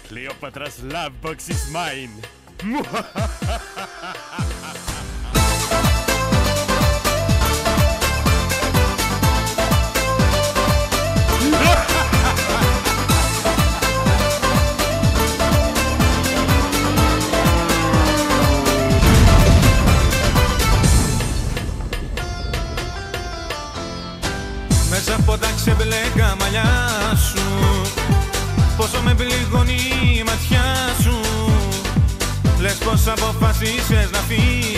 Cleopatra's love box is mine. Μέσα από τα ξεμπλέκα μαλλιά σου, πόσο με πληγώνει η ματιά σου. Λες πως αποφασίσες να φύγεις